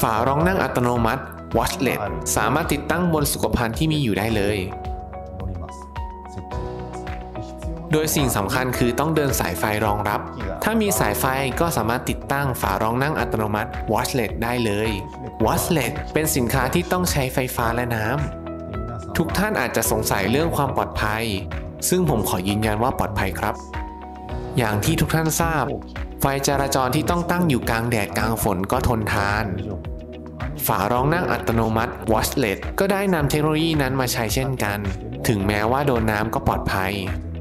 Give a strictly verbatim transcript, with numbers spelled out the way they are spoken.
ฝารองนั่งอัตโนมัติ Watchlet สามารถติดตั้งบนสุขภัณฑ์ที่มีอยู่ได้เลยโดยสิ่งสำคัญคือต้องเดินสายไฟรองรับถ้ามีสายไฟก็สามารถติดตั้งฝารองนั่งอัตโนมัติ Watchlet ได้เลย Watchlet เป็นสินค้าที่ต้องใช้ไฟฟ้าและน้ำทุกท่านอาจจะสงสัยเรื่องความปลอดภัยซึ่งผมขอยืนยันว่าปลอดภัยครับอย่างที่ทุกท่านทราบไฟจราจรที่ต้องตั้งอยู่กลางแดดกลางฝนก็ทนทานฝารองนั่งอัตโนมัติ Watchlet ก็ได้นำเทคโนโลยีนั้นมาใช้เช่นกันถึงแม้ว่าโดนน้ำก็ปลอดภัย